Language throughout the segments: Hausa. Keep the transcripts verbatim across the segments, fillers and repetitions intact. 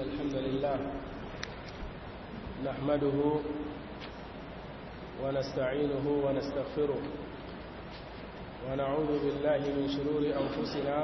الحمد لله نحمده ونستعينه ونستغفره ونعوذ بالله من شرور أنفسنا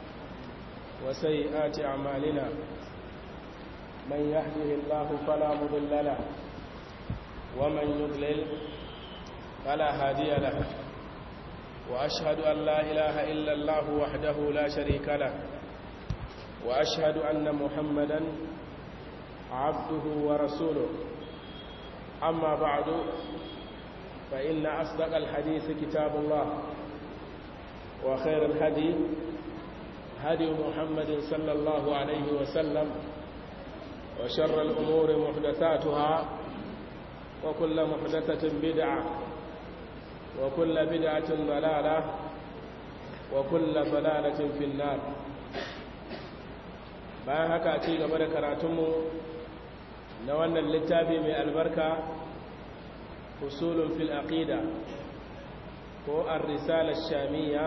وسيئات أعمالنا من يهده الله فلا مضل له ومن يضلل فلا هادي له وأشهد أن لا إله إلا الله وحده لا شريك له وأشهد أن محمدًا عبده ورسوله أما بعد فإن أصدق الحديث كتاب الله وخير الهدي هدي محمد صلى الله عليه وسلم وشر الأمور محدثاتها وكل محدثة بدعة وكل بدعة ضلالة وكل ضلالة في النار. bayan haka a ci gaba da karatunmu na wannan littafi mai albarka usulun fil aqida ko ar-risala ash-shamiyya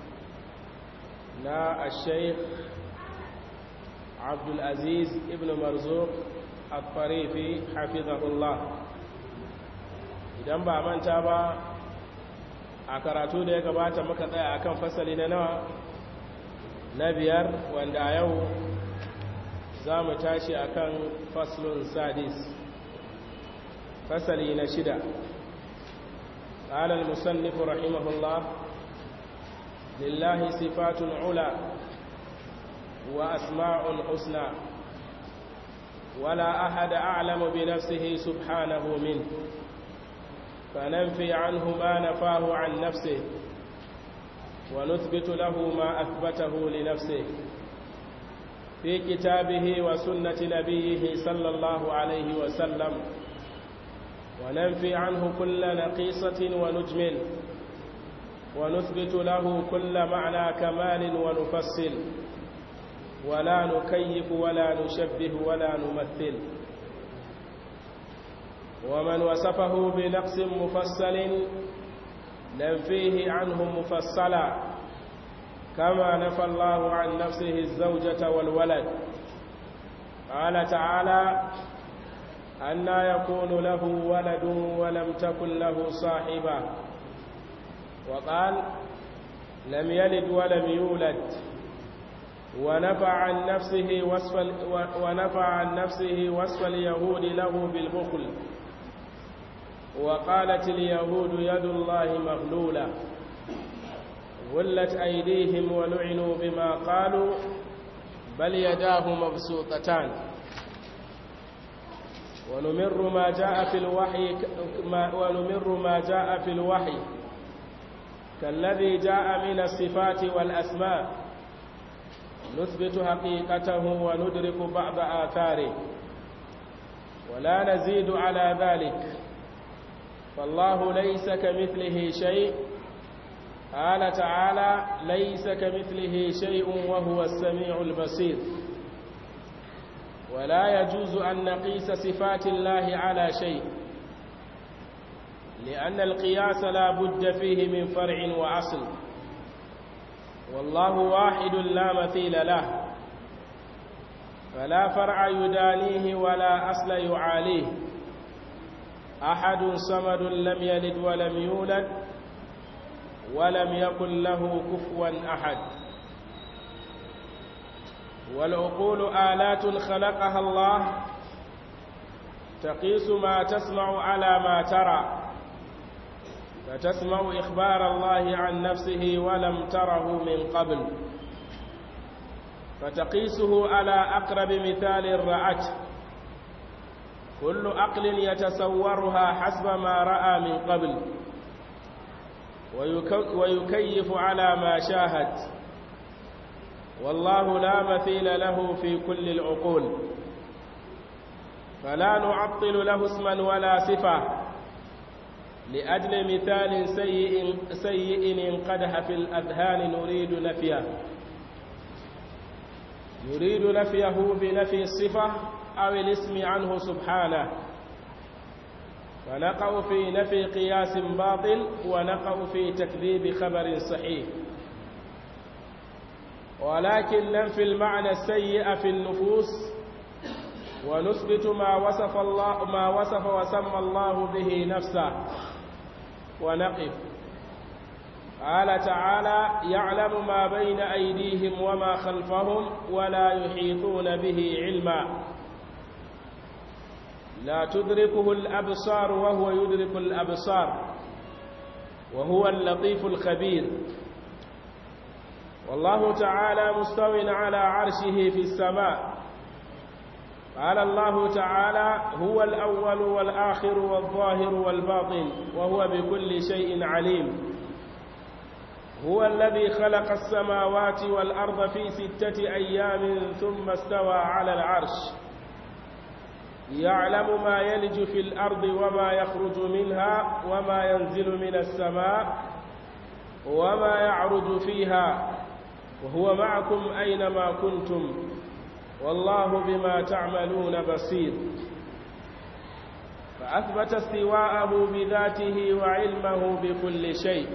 na al-shaykh Abdul Aziz ibn Marzuq al-Tarifi hafizahullah. idan ba manta ba a karatu da ya gabata muka tsaya akan fasali na nawa na biyar, wanda a yau za mu tashi a kan faslun sadis fasali na shida. ƙalar musannifu rahimahullah lillahi sifatun ula wa asma'un husna wala ahada a'lamu bi nafsihi subhanahu min fananfi anhu ma nafahu an nafsihi wa nuthbitu lahu ma athbatahu li nafsihi في كتابه وسنة نبيه صلى الله عليه وسلم وننفي عنه كل نقيصة ونجم ونثبت له كل معنى كمال ونفصل ولا نكيف ولا نشبه ولا نمثل ومن وصفه بنقص مفصل ننفيه عنه مفصلا كما نفى الله عن نفسه الزوجة والولد. قال تعالى أنى يكون له ولد ولم تكن له صاحبة، وقال لم يلد ولم يولد، ونفى عن نفسه وصف ونفى عن نفسه وصف اليهود له بالبخل، وقالت اليهود يد الله مغلولة غلت أيديهم ولعنوا بما قالوا بل يداه مبسوطتان. ونمر ما جاء في الوحي ونمر ما جاء في الوحي كالذي جاء من الصفات والأسماء نثبت حقيقته وندرك بعض آثاره ولا نزيد على ذلك، فالله ليس كمثله شيء. قال تعالى ليس كمثله شيء وهو السميع البصير. ولا يجوز أن نقيس صفات الله على شيء، لأن القياس لا بد فيه من فرع وأصل، والله واحد لا مثيل له، فلا فرع يدانيه ولا أصل يعاليه. أحد صمد لم يلد ولم يولد ولم يكن له كفوا أحد. والعقول آلات خلقها الله تقيس ما تسمع على ما ترى، فتسمع إخبار الله عن نفسه ولم تره من قبل، فتقيسه على أقرب مثال رأته، كل عقل يتصورها حسب ما رأى من قبل، ويكيف على ما شاهد، والله لا مثيل له في كل العقول، فلا نعطل له اسما ولا صفة لأجل مثال سيء, سيء انقدح في الأذهان نريد نفيه نريد نفيه بنفي الصفة أو الاسم عنه سبحانه، فنقع في نفي قياس باطل ونقع في تكذيب خبر صحيح. ولكن ننفي المعنى السيء في النفوس ونثبت ما وصف الله ما وصف وسمى الله به نفسه ونقف. قال تعالى: يعلم ما بين أيديهم وما خلفهم ولا يحيطون به علما لا تدركه الأبصار وهو يدرك الأبصار وهو اللطيف الخبير. والله تعالى مستو على عرشه في السماء. قال الله تعالى: هو الأول والآخر والظاهر والباطن وهو بكل شيء عليم. هو الذي خلق السماوات والأرض في ستة أيام ثم استوى على العرش. يعلم ما يلج في الأرض وما يخرج منها وما ينزل من السماء وما يعرج فيها وهو معكم أينما كنتم والله بما تعملون بصير. فأثبت استواءه بذاته وعلمه بكل شيء،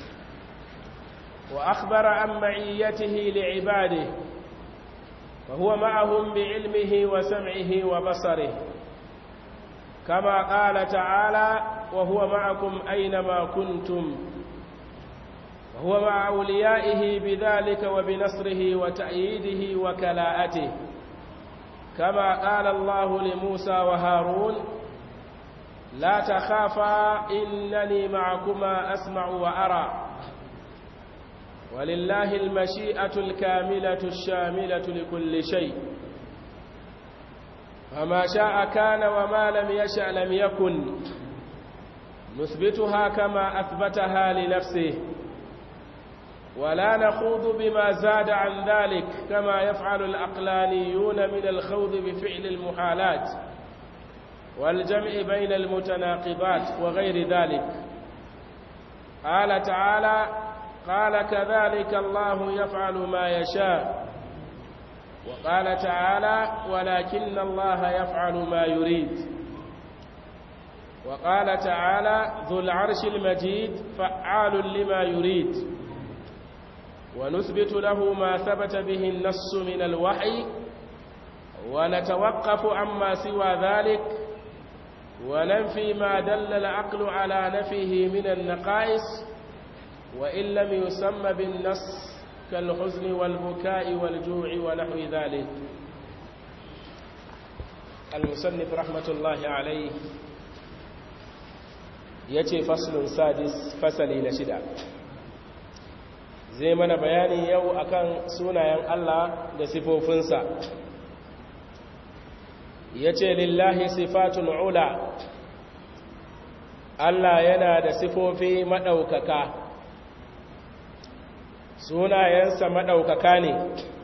وأخبر عن معيته لعباده، فهو معهم بعلمه وسمعه وبصره، كما قال تعالى: وهو معكم أينما كنتم. وهو مع أوليائه بذلك وبنصره وتأييده وكلاءته، كما قال الله لموسى وهارون: لا تخافا إنني معكما أسمع وأرى. ولله المشيئة الكاملة الشاملة لكل شيء، فما شاء كان وما لم يشأ لم يكن. نثبتها كما أثبتها لنفسه، ولا نخوض بما زاد عن ذلك كما يفعل العقلانيون من الخوض بفعل المحالات والجمع بين المتناقضات وغير ذلك. قال تعالى: قال كذلك الله يفعل ما يشاء. وقال تعالى: ولكن الله يفعل ما يريد. وقال تعالى: ذو العرش المجيد فعال لما يريد. ونثبت له ما ثبت به النص من الوحي، ونتوقف عما سوى ذلك، وننفي ما دل العقل على نفيه من النقائص وإن لم يسمى بالنص كالحزن والبكاء والجوع ونحو ذلك. المصنف رحمة الله عليه yace faslun sadis, fasali na shida, zai mana bayani yau akan sunayen Allah da sifofinsa. Yace lillahi sifatun ula, Allah yana da sifofi madaukaka, sunayensa madaukaka ne.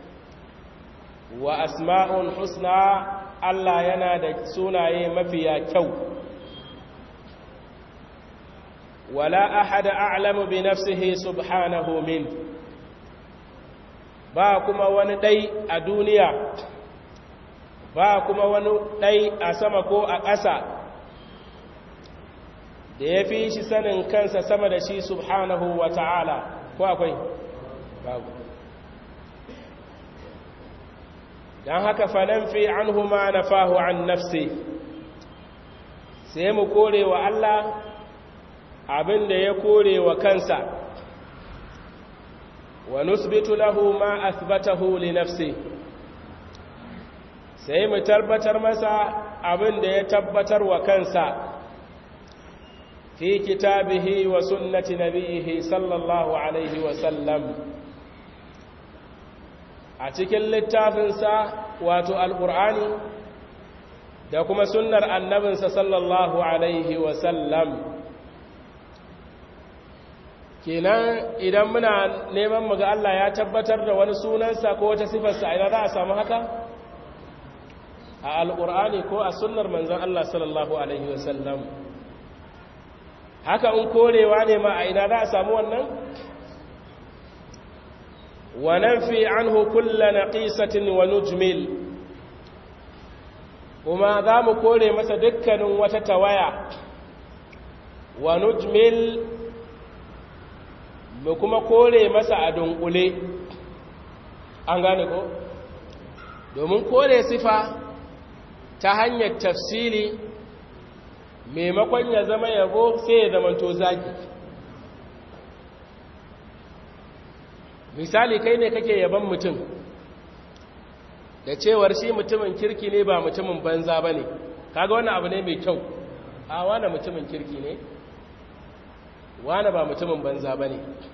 Wa asma'un husna, Allah yana da sunaye mafiya kyau. wala ahada a'lamu bi nafsihi subhanahu min, ba kuma wani dai a duniya, ba kuma wani dai a sama ko a ƙasa da ya fi shi sanin kansa sama da shi subhanahu wa ta'ala, ko akwai? babu. don haka fanan fi anhu ma nafahu an nafsi, sai mu kore wa Allah abin da ya kore wa kansa, wa nusbitu lahu ma athbatahu li nafsi, sai mu tabbatar masa abin da ya tabbatar wa kansa fi kitabihi wa sunnati nabihi sallallahu alaihi wa sallam, a cikin littafinsa wato alqur'ani da kuma sunnar annabinsa sallallahu alaihi wa sallam. kenan idan muna neman mu ga Allah ya tabbatar da wani sunansa ko wata sifarsa, a ina za a samu haka? A alƙur'ani ko a sunnar manzon Allah sallallahu alaihi wasallam. haka in korewa ne ma a ina za a samu wannan? wa nanfi anhu kulla naqisatin wa nujmil, kuma za mu kore masa dukkanin wata tawaya. wa nujmil, mu kuma kore masa a dunkule. an gane ko? domin kore sifa ta hanyar tafsili maimakon ya zama yabo sai ya zamanto zagi. Misali, kai ne kake yaban mutum da cewar shi mutumin kirki ne ba mutumin banza ba ne, kaga wannan abu ne mai kyau. A wane mutumin kirki ne, wane ba mutumin banza ba ne.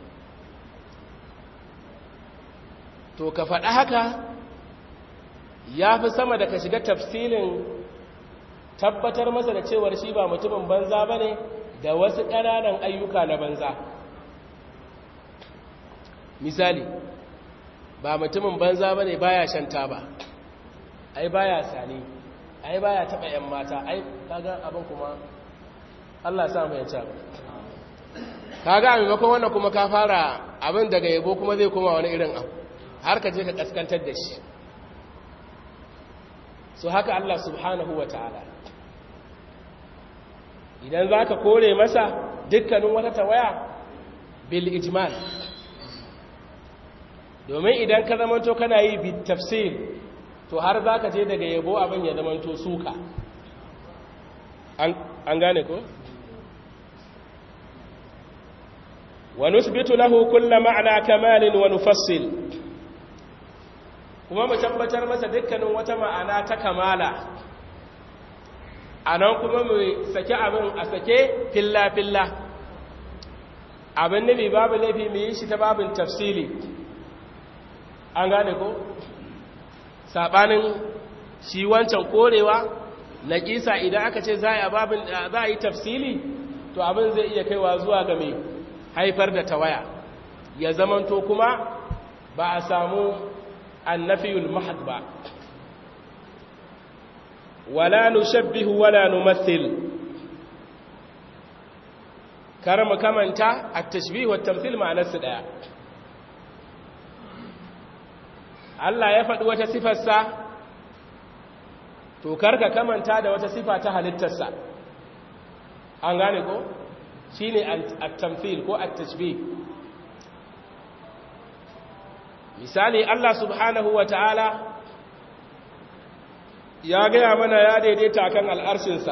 To ka faɗa haka ya fi sama da ka shiga tafsilin tabbatar masa da cewar shi ba mutumin banza ba ne da wasu ƙananan ayyuka na banza. Misali, ba mutumin banza ba ne baya shan taba, ai baya sani, ai baya taɓa ‘yan mata, ai kaga abin kuma Allah sa mai yanta. Kaga a maimakon wannan kuma ka fara abin daga yabo kuma zai koma wani irin abu, har ka je ka kaskantar da shi. So haka Allah subhanahu wa ta'ala, idan za ka kore masa dukkanin wata tawaya bil ijmal, domin idan ka zamanto kana yi bi tafsir to har za ka je daga yabo abin ya zamanto suka. An gane ko? Wa nusbitu lahu kulla ma'ana kamalin wa nufassil, kuma mu tabbatar masa dukkanin wata ma'ana ta kamala, a nan kuma mu sake abin a sake filla-filla. Abin nabi babu laifi mu yi shi ta babin tafsili. An gane ko? Saɓanin shi wancan korewa na ƙisa idan aka ce za a yi tafsili, to abin zai iya kaiwa zuwa ga mai haifar da tawaya, ya zamanto kuma ba a samu annafiyul mahad ba. Wala nushabbihu wala numathil, kar mu kamanta at-tashbih wa at-tamthil ma'anarsu daya. Allah ya faɗi wata sifarsa, to karka kamanta da wata sifa ta halittarsa. An gane ko? Shine at-tamthil ko at-tashbih. Misali, Allah subhanahu wa ta'ala ya gaya mana ya daidaita akan al'arshinsa,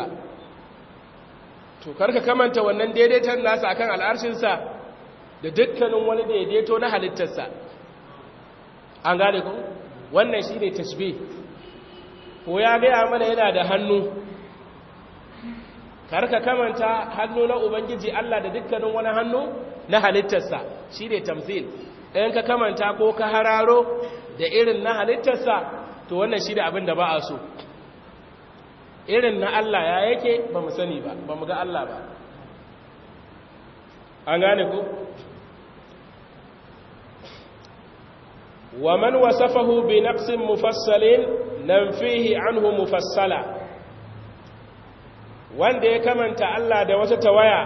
to karka kamanta wannan daidaitar nasa akan al'arshinsa da dukkanin wani daidaito na halittarsa. An gane ku? Wannan shi ne tashbih. Ko ya gaya mana yana da hannu, karka kamanta hannu na Ubangiji Allah da dukkanin wani hannu na halittarsa, shi ne tamthil. Ɗayan ka kamanta ko ka hararo da irin na halittarsa, to wannan shi da abin da ba a so. Irin na Allah ya yake ba mu sani ba, ba mu ga Allah ba. An gane ku? Wa man wasafahu bi naqsin mufassalin nanfihi anhu mufassala, wanda ya kamanta Allah da wata tawaya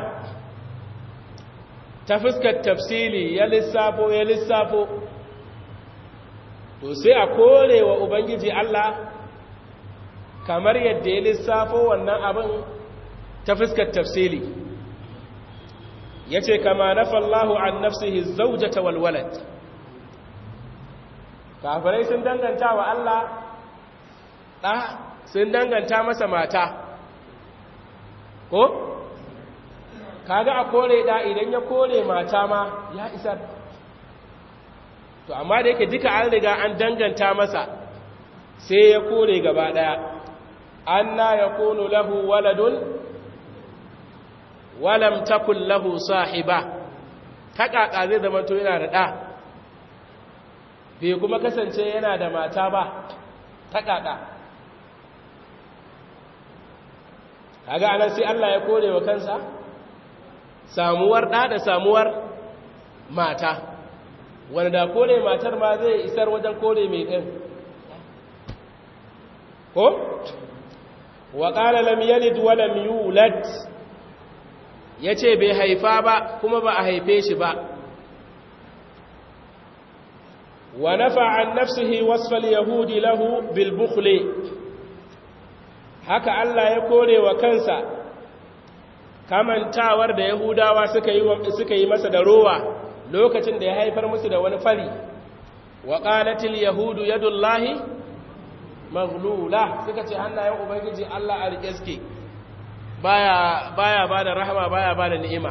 ta fuskar tafsili ya lissafo ya lissafo, to sai a kore wa Ubangiji Allah kamar yadda ya lissafo wannan abin ta fuskar tafsili. Ya ce, kama nafa Allahu an nafsihi zaujata wal walad. Kafirai sun danganta wa Allah ɗa, sun danganta masa mata, ko? Kaga a kore ɗa idan ya kore mata ma ya isar. To, amma da yake duka an riga an danganta masa, sai ya kore gaba ɗaya. Anna yakunu lahu waladun walam takun lahu sahiba, ta kaka zai zama to yana da ɗa bai kuma kasance yana da mata ba, ta kaka. Kaga anan sai Allah ya kore wa kansa samuwar ɗa da samuwar mata, wanda da kore matar ma zai isar wajen kore mai ɗin, ko? Wa ƙala lam yalid wa lam yulad, yace bai haifa ba kuma ba a haife shi ba. Wa nafa an nafsihi wasfal yahudi lahu bil bukhli, haka Allah ya kore wa kansa kamantawar da Yahudawa suka yi suka yi masa da rowa lokacin da ya haifar musu da wani fari. Wa qalatil yahudu yadullahi maghlula suka ce hannayen ubangiji Allah a rike suke baya baya bada rahama baya bada ni'ima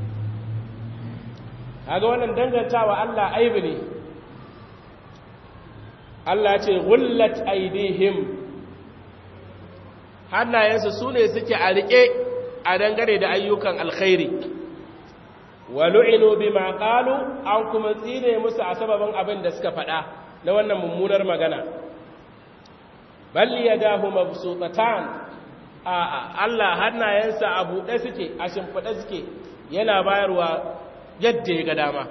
kaga wannan dangantawa Allah aibi ne Allah ce gullat aidihim hannayensu sune suke a rike a dangane da ayyukan alkhairi wa lu'inu bima qalu an kuma tsine musu a sababin abin da suka faɗa na wannan mummunar magana bal yadahu mabsutatan a Allah hannayensa a buɗe suke a shimfiɗe suke yana bayarwa yadda ya ga dama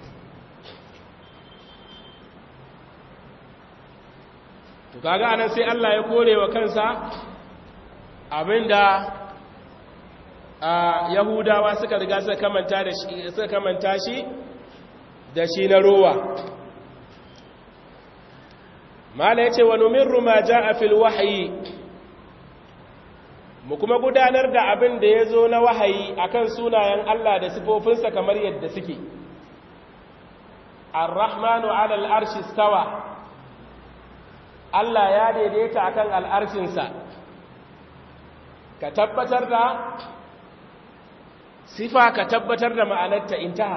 to kaga anan sai Allah ya kore wa kansa abinda Yahudawa suka riga suka kamanta da shi suka kamanta shi da shi na rowa mala yace wa numirru ma jaa fil wahyi mu kuma gudanar da abin da yazo na wahayi akan sunayen Allah da sifofinsa kamar yadda suke ar-rahmanu 'ala al-arshi istawa Allah ya daidaita akan al-arshinsa ka tabbatar da sifa ka tabbatar da ma'anarta intaha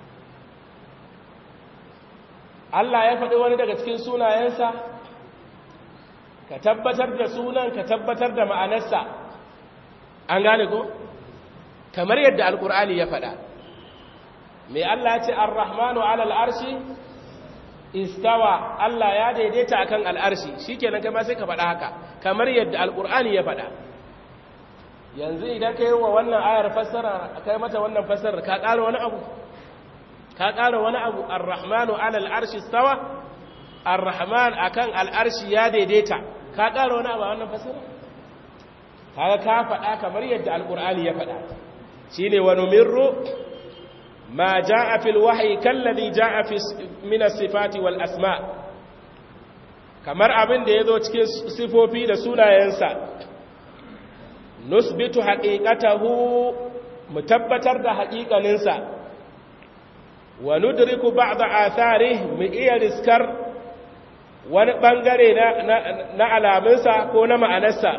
Allah ya faɗi wani daga cikin sunayensa ka tabbatar da sunan ka tabbatar da ma'anarsa an gane ko kamar yadda alkur'ani ya faɗa mai Allah ya ce ar-rahmanu 'ala al-arshi istawa Allah ya daidaita akan al-arshi shikenan kai ma sai ka faɗa haka kamar yadda alkur'ani ya faɗa yanzu idan kai wa wannan ayar fassara kai mata wannan fassara ka ƙara wani abu ka ƙara wani abu ar-rahmanu 'ala al-arshi istawa ar-rahman akan al-arshi ya daidaita ka ƙara wani abu a wannan fassara kaga ka faɗa kamar yadda alqur'ani ya faɗa shine wa numirru ma jaa fil wahyi kalladhi jaa fi min as-sifati wal asma kamar abin da yazo cikin sifofi da sunayensa nusbitu haqiqatahu mu tabbatar da haƙiƙaninsa wa nudriku ba'da atharihi mu iya riskar wani bangare na na alamunsa ko na ma'anarsa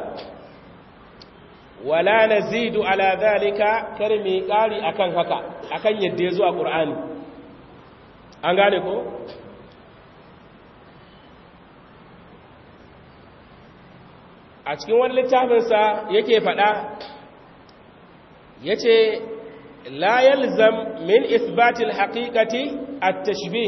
wala nazidu ala dhalika karmi qari akan haka akan yadda yazo a qur'ani an gane ko a cikin wani littafinsa yake faɗa yace la yalzam min isbatil haqiqati at-tashbih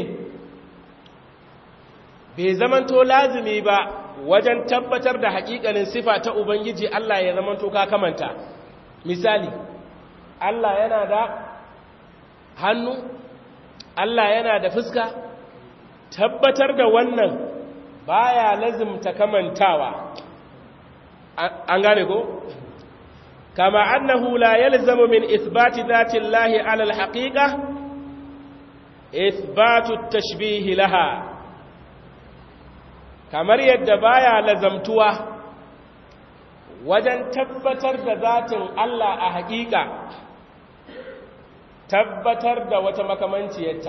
bai zamanto lazimi ba wajen tabbatar da haƙiƙanin sifa ta ubangiji Allah ya zamanto ka kamanta misali Allah yana da hannu Allah yana da fuska tabbatar da wannan baya lazimta kamantawa an gane ko kama annahu la yalzamu min ithbati dhati llahi ala alhaqiqa ithbatu at-tashbih laha kamar yadda baya lazamtuwa wajen tabbatar da zatin Allah a haƙiƙa tabbatar da wata makamanciyarta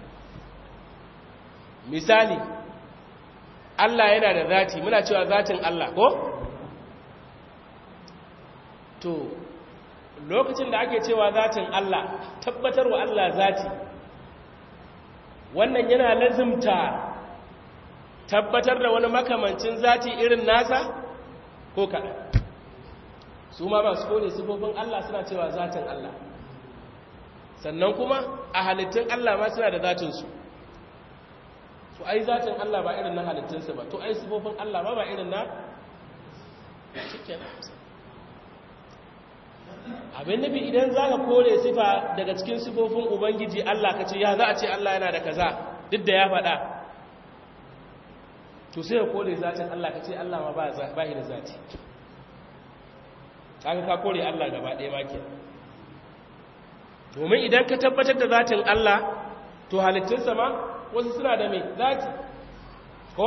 misali Allah yana da zati muna cewa zatin Allah ko to lokacin da ake cewa zatin Allah tabbatar wa Allah zati wannan yana lazimta tabbatar da wani makamancin zati irin nasa ko kaɗan su ma ba su kone sifofin Allah suna cewa zatin Allah sannan kuma a halittun Allah ma suna da zatinsu to ai zatin Allah ba irin na halittunsa ba to ai sifofin Allah ba ba irin na abin nufi idan za ka kore sifa daga cikin sifofin Ubangiji Allah ka ce ya za a ce Allah yana da kaza duk da ya faɗa to sai ka kore zatin Allah ka ce Allah ma ba shi da zati kaga ka kore Allah gaba ɗaya ma ke domin idan ka tabbatar da zatin Allah to halittunsa ma wasu suna da mai zati ko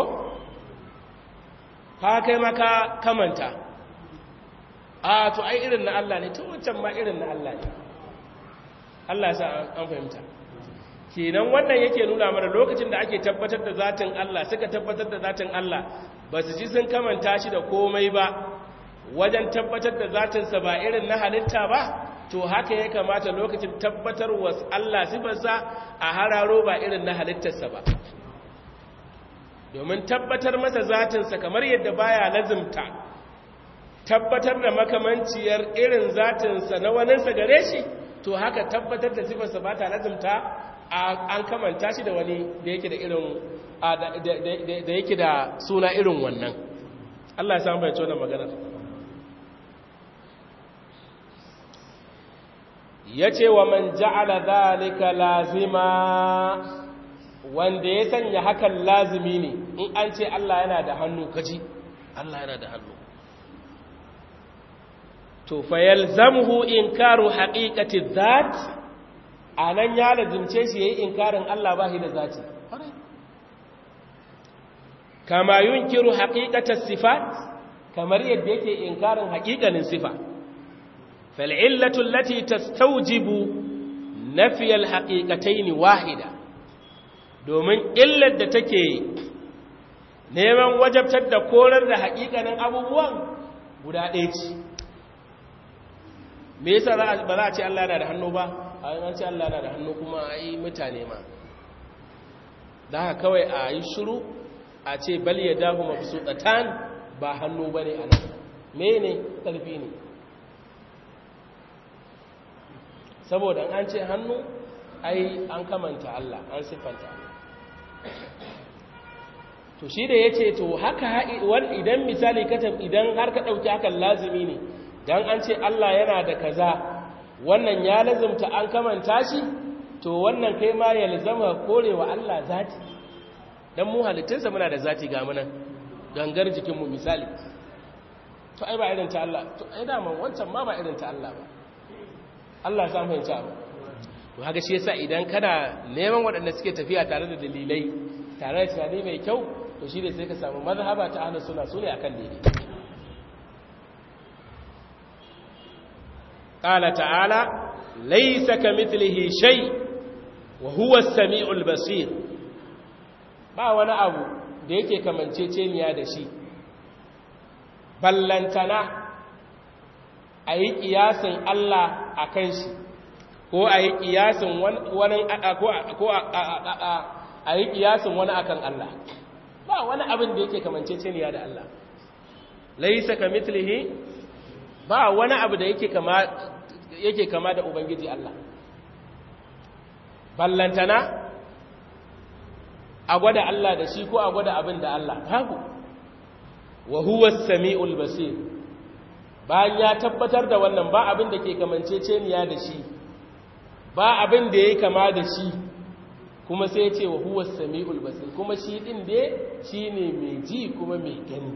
ka kai maka kamanta a to ai irin na Allah ne to wancan ma irin na Allah ne Allah ya sa an fahimta kenan wannan yake nuna mana lokacin da ake tabbatar da zatin Allah suka tabbatar da zatin Allah ba su ji sun kamanta shi da komai ba wajen tabbatar da zatinsa ba irin na halitta ba to haka ya kamata lokacin tabbatar wa Allah sifarsa a hararo ba irin na halittarsa ba domin tabbatar masa zatinsa kamar yadda baya lazimta tabbatar da makamanciyar irin zatinsa na waninsa gare shi to haka tabbatar da sifarsa ba ta lazimta an kamanta shi da wani da yake da irin da yake da suna irin wannan Allah ya samu bai wannan maganar yace wa man ja'ala dhalika lazima wanda ya sanya hakan lazimi ne in an ce Allah yana da hannu kaji Allah yana da hannu to fayalzamuhu inkaru haqiqati dhat anan ya lazimce shi yayi inkarin Allah ba shi da zati kama yunkiru haqiqata sifat kamar yadda yake inkarin haqiqanin sifa fal illatu allati tastawjibu nafi al haqiqatayn wahida domin illar da take neman wajabtar da korar da haqiqanin abubuwan guda ɗaya ce me yasa ba za a ce Allah yana da hannu ba an ce Allah yana da hannu kuma ai mutane ma da haka kawai a yi shiru a ce bal ya dahu mabsuɗatan ba hannu ba ne a nan mene ƙarfi ne saboda an ce hannu ai an kamanta Allah an siffanta to shi da ya ce to haka idan misali katab idan har ka ɗauki hakan lazimi ne don an ce Allah yana da kaza wannan ya lazimta an kamanta shi to wannan kai ma ya lazama korewa Allah zati dan mu halittunsa muna da zati ga munan gangar jikinmu misali to ai ba irin ta Allah to ai da man wancan ma ba irin ta Allah ba Allah ya fahimta ba to haka shi yasa idan kana neman waɗanda suke tafiya tare da dalilai tare da tunani mai kyau to shi ne sai ka samu mazhaba ta ahlus sunna sune akan daidai qala ta'ala laysa kamithlihi shay wa huwa as-sami'ul basir ba wani abu da yake kamanceceniya da shi ballantana a yi ƙiyasin Allah a kan shi ko a yi ƙiyasin wani ko a yi ƙiyasin wani akan Allah ba wani abin da yake kamanceceniya da Allah laisa kamithlihi ba wani abu da yake kama yake kama da ubangiji Allah ballantana a gwada Allah da shi ko a gwada abin da Allah babu wa huwa as-sami'ul basir bayan ya tabbatar da wannan ba abin da ke kamanceceniya da shi ba abin da yake kama da shi kuma sai ya ce wa huwa as-sami'ul basir kuma shi din dai shine mai ji kuma mai gani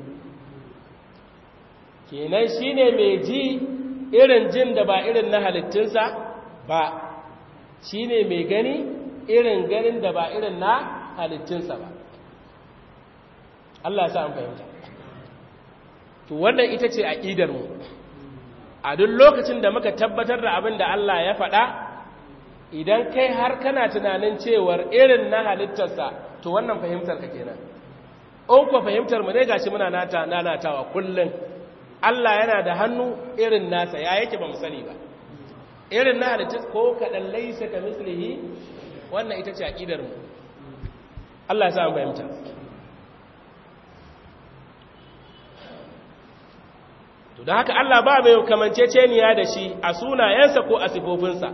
kenan shine mai ji irin jin da ba irin na halittunsa ba shine mai gani irin ganin da ba irin na halittunsa ba Allah ya sa an fahimta to wannan ita ce aqidar mu a duk lokacin da muka tabbatar da abin da Allah ya faɗa idan kai har kana tunanin cewar irin na halittarsa to wannan fahimtar ka kenan in ko fahimtar mu ne gashi muna nata nanatawa kullun Allah yana da hannu irin nasa ya yake ba mu sani ba irin na halittar ko kadan laysa kamithlihi wannan ita ce aqidar mu Allah ya sa mu fahimta to da haka Allah ba mai kamanceceniya da shi a sunayensa ko a sifofinsa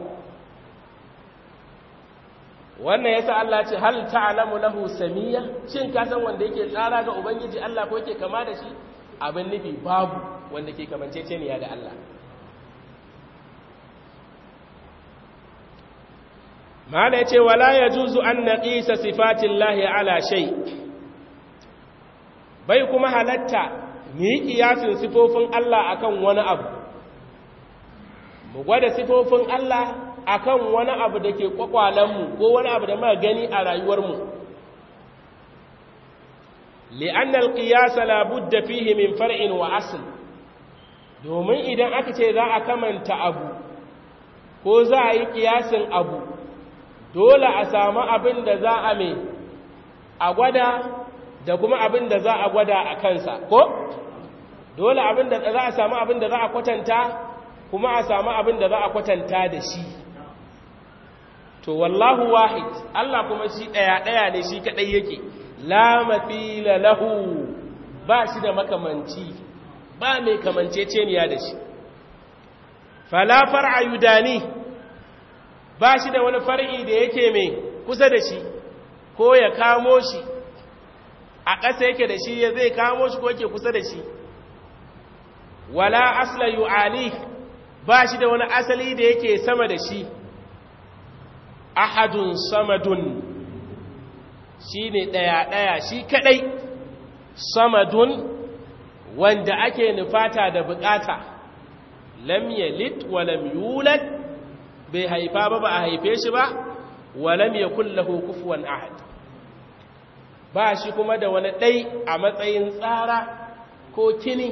wannan yasa Allah ce hal ta'lamu lahu samiyya shin ka san wanda yake tsara ga ubangiji Allah ko yake kama da shi abin nufi babu wanda ke kamanceceniya da Allah mala yace wala yajuzu an naqisa sifatillahi ala shay bai kuma halatta mu yi kiyasin sifofin Allah akan wani abu mu gwada sifofin Allah akan wani abu da ke kwakwalenmu ko wani abu da muka gani a rayuwarmu li'anna al-qiyas la budda fihi min far'in wa asl domin idan aka ce za a kamanta abu ko za a yi kiyasin abu dole a samu abin da za a mai a gwada da kuma abin da za a gwada a kansa ko dole abin da za a samu abin da za a kwatanta kuma a samu abin da za a kwatanta da shi to wallahu wahid Allah kuma shi daya daya ne shi kadai yake la mathila lahu ba shi da makamanci ba mai kamanceceniya da shi fala far'a yudani ba shi da wani far'i da yake mai kusa da shi ko ya kamo shi a ƙasa yake da shi ya zai kamo shi ko yake kusa da shi wala asla yu'ali ba shi da wani asali da yake sama da shi ahadun samadun shi ne ɗaya-ɗaya shi kaɗai samadun wanda ake nufata da bukata lam yalid wa lam yulad bai haifa ba ba a haife shi ba wa lam yakul lahu kufuwan ahad ba shi kuma da wani ɗai a matsayin tsara ko kini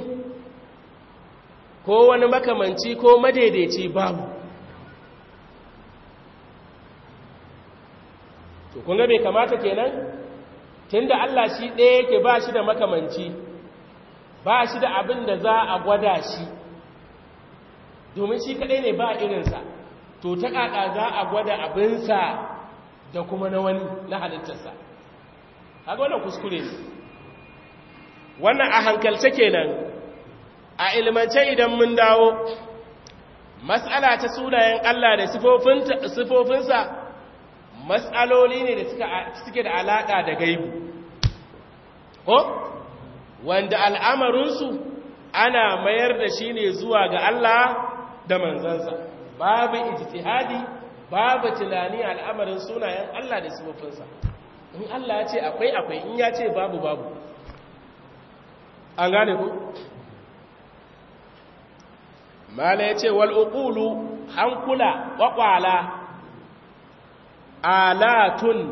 ko wani makamanci ko madaidaici babu to kun ga bai kamata kenan tunda Allah shi ɗaya yake ba shi da makamanci ba shi da abin da za a gwada shi domin shi kaɗai ne ba irinsa to ta ƙaƙa za a gwada abinsa da kuma na wani na halittarsa haka wannan kuskure ne wannan a hankalce kenan a ilmance idan mun dawo mas'ala ta sunayen Allah da sifofinsa mas'aloli ne da suke da alaƙa da gaibu ko wanda al'amarinsu ana mayar da shi ne zuwa ga Allah da manzansa babu ijtihadi babu tunani al'amarin sunayen Allah da sifofinsa in Allah ya ce akwai akwai in ya ce babu babu an gane ku mala ya ce wal uqulu hankula waƙwala alatun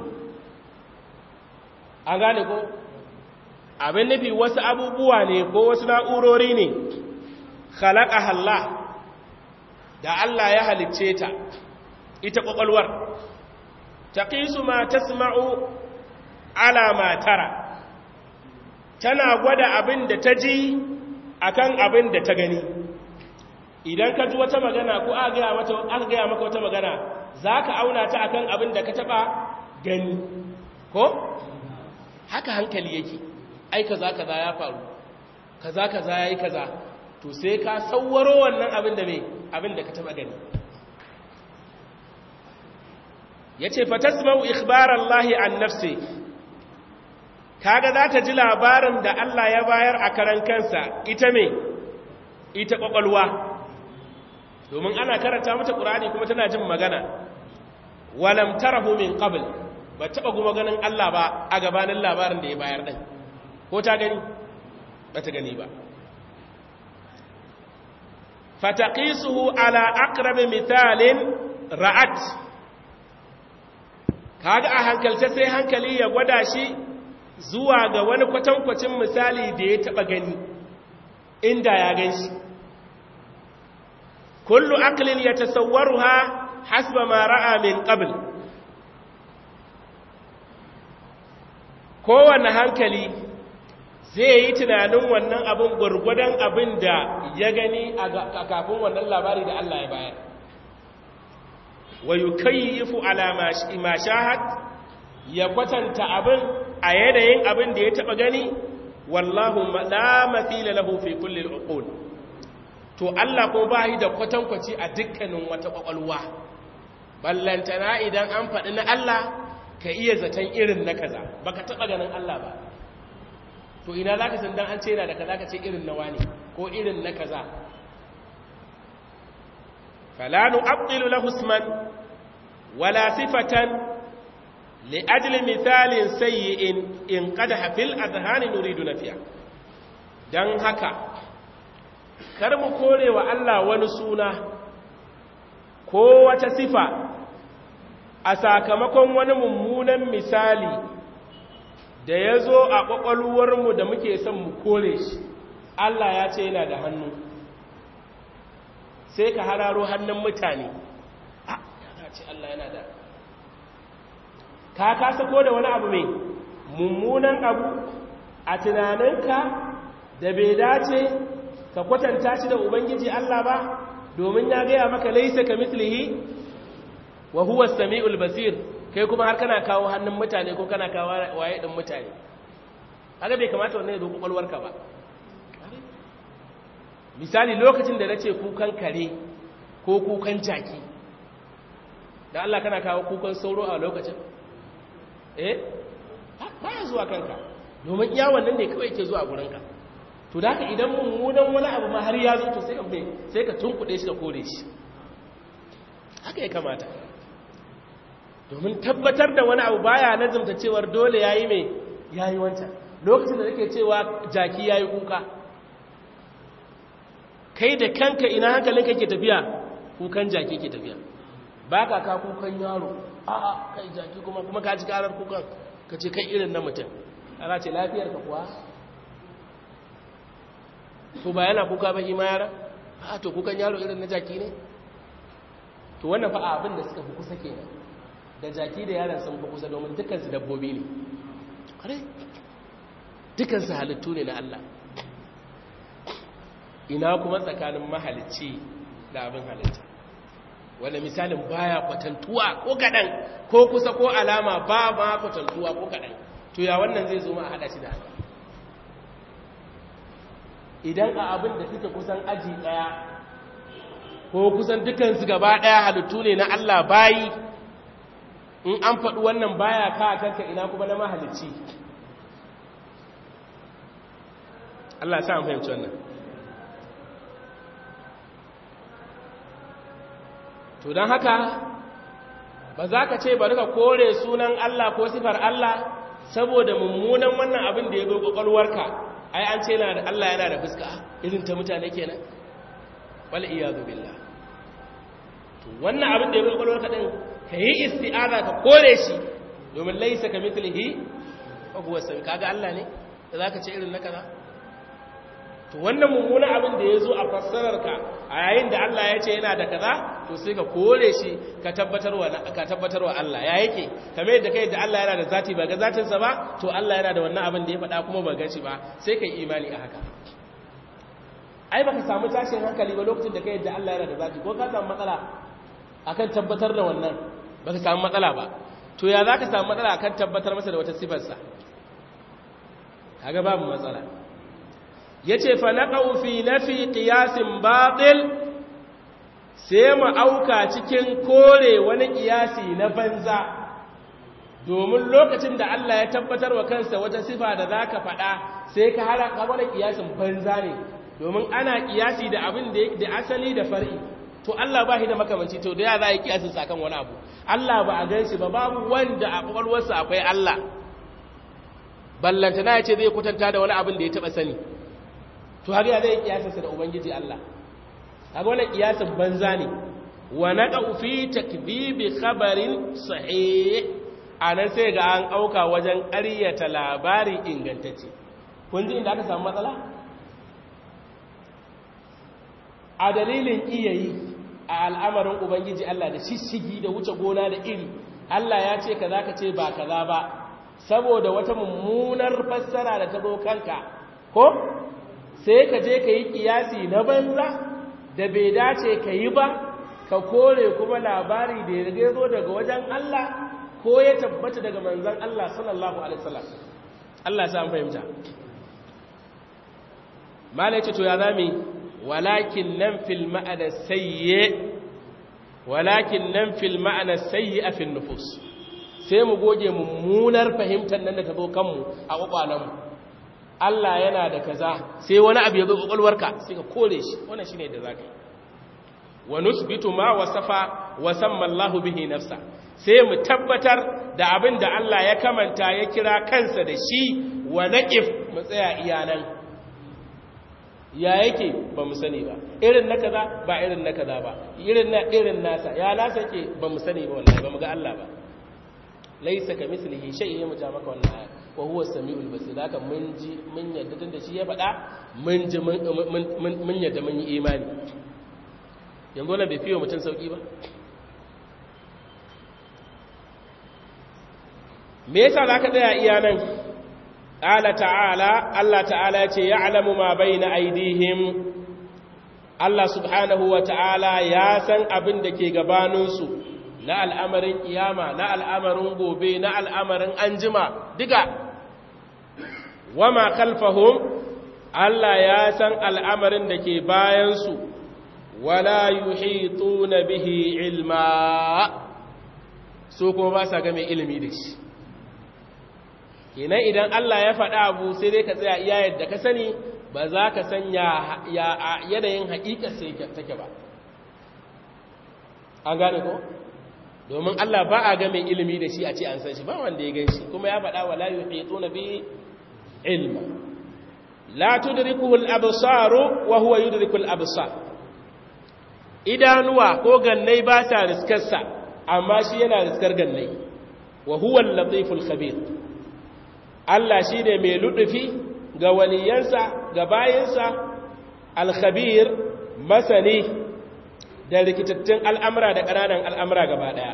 an gane ku abin nufi wasu abubuwa ne ko wasu na'urori ne khalaqa Allah da Allah ya halicce ta ita ƙwaƙwalwar taqisu ma tasma'u ala ma tara tana gwada abin da ta ji akan abin da ta gani idan ka ji wata magana ko aka gaya mata aka gaya maka wata magana zaka auna ta akan abin da ka taba gani ko haka hankali yake ai kaza kaza ya faru kaza kaza yayi kaza to sai ka sawwaro wannan abin da me abin da ka taba gani yace fatasma'u ikhbarallahi an nafsi kaga za ta ji labarin da Allah ya bayar a karan kansa ita me ita kwakwalwa domin ana karanta mata Qur'ani kuma tana jin magana walam tarahu min qabl ba taba kuma ganin Allah ba a gabanin labarin da ya bayar din ko ta gani ba ta gani ba fataqisuhu ala aqrab mithalin ra'at kaga a hankalce sai hankali ya gwada shi zuwa ga wani kwatankwacin misali da ya taba gani inda ya gan shi kullu aqlin yatasawwaruha hasba ma ra'a min qabl kowanne hankali zai yi tunanin wannan abin gurgudan abin da ya gani a kafin wannan labari da Allah ya bayar wa yukayyifu ala ma shahad ya kwatanta abin a yanayin abin da ya taba gani wallahu la mathila lahu fi kulli al-uqul to Allah ko bai da kwatankwaci a dukkanin wata kwakwalwa ballantana idan an faɗi na Allah ka iya zaton irin na kaza baka taba ganin Allah ba to ina zaka san dan an ce yana da kaza ka ce irin na wani ko irin na kaza fala nu'abdilu lahu isman wala sifatan li ajli mithalin sayyi'in in qadaha fil adhani nuridu nafiya dan haka kar mu kore wa Allah wani suna ko wata sifa a sakamakon wani mummunan misali da ya zo a ƙwaƙwalwarmu da muke son mu kore shi Allah ya ce yana da hannu sai ka hararo hannun mutane a ya ce Allah yana da ka kasa ko da wani abu mai mummunan abu a tunaninka da bai dace ka kwatanta shi da ubangiji Allah ba domin ya gaya maka laisa ka mislihi wa huwa as-sami'ul basir kai kuma har kana kawo hannun mutane ko kana kawo waye din mutane haka bai kamata wannan ya zo kokolwarka ba misali lokacin da nace kukan kare ko kukan jaki dan Allah kana kawo kukan sauro a lokacin eh ba ya zuwa kanka domin iya wannan ne kawai yake zuwa gurinka to da haka idan mummunan wani abu ma har ya zo to sai ka sai ka tunkuɗe shi ka kore shi haka ya kamata domin tabbatar da wani abu baya nazumta cewar dole yayi mai yayi wancan lokacin da nake cewa jaki yayi kuka kai da kanka ina hankalinka ke tafiya kukan jaki ke tafiya baka ka kukan yaro a'a kai jaki kuma kuma ka ji karar kukan ka ce kai irin na mutum ana ce lafiyar ka kuwa to ba yana kuka ba ima yara a to kukan yaro irin na jaki ne to wannan fa abin da suka fi kusa kenan da jaki da yaran sun fi kusa domin dukansu dabbobi ne kare dukansu halittu ne na Allah ina kuma tsakanin mahalicci da abin halitta wanda misalin baya kwatantuwa ko kadan ko kusa ko alama ba ma kwatantuwa ko kadan to ya wannan zai zo ma a hada shi da haka idan a abin da suke kusan aji daya ko kusan dukansu gaba daya halittu ne na Allah bayi in an faɗi wannan baya ka kanka ina kuma na mahalicci Allah sa mu fahimci wannan to don haka ba za ka ce bari ka kore sunan Allah ko sifar Allah saboda mummunan wannan abin da ya zo kwakwalwarka ai an ce yana da Allah yana da fuska irin ta mutane kenan wal iyadu billah to wannan abin da ya zo kwakwalwarka din ka yi isti'aza ka kore shi domin laisa ka mithlihi wa huwa sami kaga Allah ne da zaka ce irin na kaza to wannan mummunan abin da ya zo a fassararka a yayin da Allah ya ce yana da kaza to sai ka kore shi ka tabbatarwa ka tabbatarwa Allah ya yake kamar yadda kai da Allah yana da zati ba ga zatinsa ba to Allah yana da wannan abin da ya faɗa kuma ba gan shi ba sai kai imani a haka ai baka samu tashin hankali ba lokacin da kai da Allah yana da zati ko ka samu matsala akan tabbatar da wannan baka samu matsala ba to ya zaka samu matsala akan tabbatar masa da wata sifarsa kaga babu matsala yace fa naqau fi nafi qiyasin batil sai mu auka cikin kore wani kiyasi na banza domin lokacin da Allah ya tabbatar wa kansa wata sifa da zaka faɗa sai ka halaka wani kiyasin banza ne domin ana kiyasi da abin da da asali da far'i to Allah ba shi da makamanci to da ya za yi kiyasin sakan wani abu Allah ba a ganshi ba babu wanda a kwakwalwarsa akwai Allah ballantana ya ce zai kwatanta da wani abin da ya taba sani to haka ya zai kiyasinsa da ubangiji Allah haka wannan kiyasin banza ne wa naqu fi takdhibi khabarin sahih anan sai ga an auka wajen ƙaryata labari ingantacce kun ji inda aka samu matsala a dalilin iyayi a al'amarin ubangiji Allah da shishigi da wuce gona da iri Allah ya ce kaza ka ce ba kaza ba saboda wata mummunar fassara da ta zo kanka ko sai ka je ka yi kiyasi na banza da bai dace ka yi ba ka kore kuma labari da ya zo daga wajen Allah ko ya tabbata daga manzon Allah sallallahu alaihi wasallam Allah ya san fahimta malai ce to ya zami walakin nan fil ma'ana sayyi walakin nan fil ma'ana sayyi a fil nufus sai mu goge mummunar fahimtar nan da ta zo kanmu a kwakwalanmu Allah yana da kaza sai wani abu ya zo kwakwalwarka sai ka kore shi wannan shine da zaka yi wa nusbitu ma wasafa wa samma Allah bihi nafsa sai mu tabbatar da abin da Allah ya kamanta ya kira kansa da shi wa naqif mu tsaya iyanan ya yake ba mu sani ba irin na kaza ba irin na kaza ba irin na irin nasa ya nasa ke ba mu sani ba wallahi ba mu ga Allah ba laysa kamislihi shay'un mu ja maka wannan aya wa huwa samiul basir haka mun ji mun yadda tun da shi ya faɗa mun ji mun yadda mun yi imani yanzu wannan bai fiye mutum sauki ba me yasa zaka tsaya iya nan qala ta'ala Allah ta'ala yace ya'lamu ma baina aydihim Allah subhanahu wa ta'ala ya san abin da ke gabaninsu na al'amarin kiyama na al'amarin gobe na al'amarin anjima diga wama khalfahum Allah ya san al'amarin da ke bayansu wala yuhituna bihi ilma so kuma ba sa ga mai ilimi da shi kenan idan Allah ya faɗa abu sai dai ka tsaya iya yadda ka sani ba za ka san yanayin haƙiƙar sai take ba an gane ko domin Allah ba a ga mai ilimi da shi a ce an san shi ba wanda ya gan shi kuma ya faɗa wala yuhituna bihi ilma la tudrikuhu al-absar wa huwa yudriku al-absar idanuwa ko gannai ba sa riskar sa amma shi yana riskar gannai wa huwa al-latif al-khabir Allah shine mai ludufi ga waliyansa ga bayinsa al-khabir masani da rikitattun al'amura da ƙananan al'amura gaba daya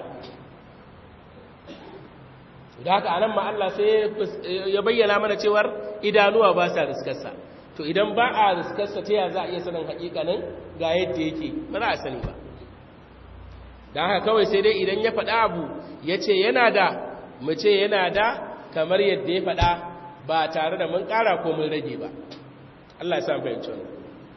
da haka anan ma Allah sai ya bayyana mana cewar idanuwa ba sa riskarsa to idan ba a riskarsa ta ya za a iya sanin haƙiƙanin ga yadda yake ba za a sani ba da haka kawai sai dai idan ya faɗa abu ya ce yana da mu ce yana da kamar yadda ya faɗa ba tare da mun ƙara ko mun rage ba Allah ya sa fahimci wannan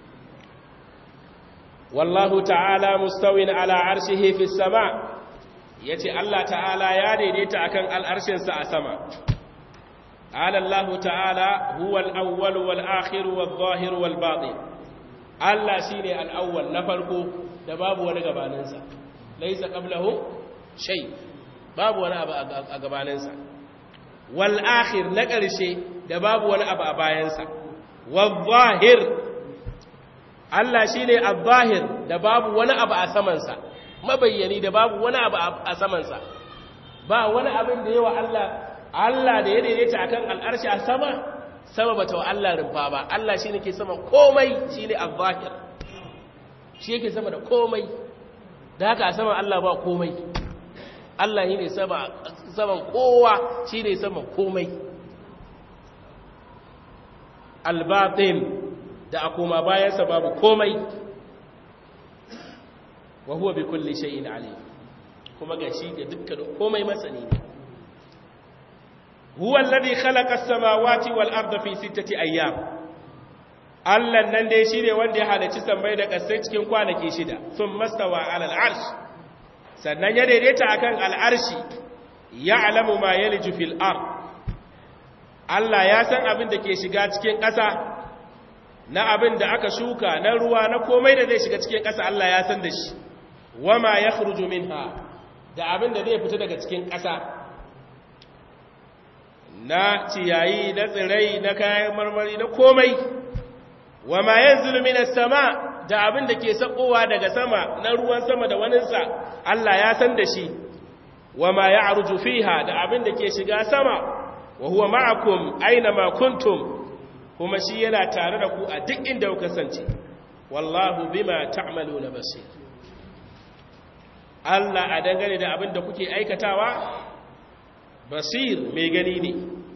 wallahu ta'ala mustawin ala arshihi fis sama' ya ce Allah ta'ala ya daidaita akan al'arshinsa a sama alallahu ta'ala huwa al'awwal wal'akhir wal-zahir wal-batin Allah shi ne al'awwal na farko da babu wani gabaninsa laisa qablahu shay babu wani abu a gabaninsa wal-akhir na ƙarshe da babu wani abu a bayansa wal-zahir Allah shi ne al-zahir da babu wani abu a samansa mabayyani da babu wani abu a samansa ba wani abin da yawa Allah Allah da ya daidaita akan al'arshi a sama sama bata wa Allah rumfa ba Allah shine ke sama komai shine al-zahir shi yake sama da komai da haka a sama Allah ba komai Allah shine sama saman kowa shine sama komai al-batin da akoma bayansa babu komai wa huwa bi kulli shay'in alim kuma gashi ga dukkan komai masani ne huwa alladhi khalaqa as-samawati wal arda fi sittati ayyam Allah nan dai shine wanda ya halicci sammai da ƙasai cikin kwanaki shida thumma stawa 'ala al-'arsh sannan ya daidaita akan al-arshi ya'lamu ma yaliju fil ard Allah ya san abin da ke shiga cikin ƙasa na abin da aka shuka na ruwa na komai da zai shiga cikin ƙasa Allah ya san da shi wama yakhruju minha da abin da zai fita daga cikin ƙasa na ciyayi na tsirai na kayan marmari na komai wama yanzilu minas sama da abin da ke sakowa daga sama na ruwan sama da waninsa Allah ya san da shi wama ya'ruju fiha da abin da ke shiga sama wa huwa ma'akum aina ma kuntum kuma shi yana tare da ku a duk inda kuka kasance wallahu bima ta'maluna basir Allah a dangane da abin da kuke aikatawa basir mai gani ne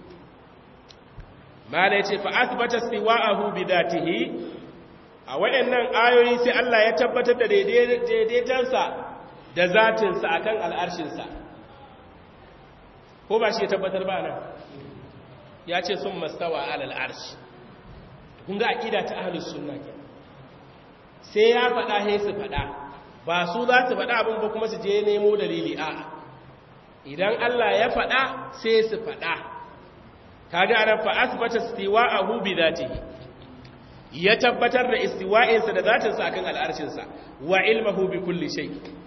mala yace fa athbata istiwa'ahu bi dhatihi a wayannan ayoyi sai Allah ya tabbatar da daidaitansa da zatinsa akan al'arshinsa ko ba shi ya tabbatar ba nan ya ce sun mastawa alal arshi kun ga aqida ta ahlus sunna ke sai ya faɗa sai su faɗa ba su za su faɗa abin ba kuma su je nemo dalili a'a idan Allah ya faɗa sai su faɗa kaga anan fa asbata istiwa'ahu bi dhatihi ya tabbatar da istiwa'insa da zatinsa akan al'arshinsa wa ilmuhu bi kulli shay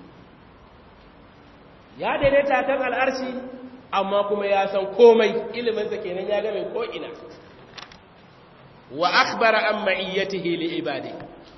ya daidaita kan al'arshi amma kuma ya san komai iliminsa kenan ya game ko ina wa akhbara an ma'iyyatihi li ibadihi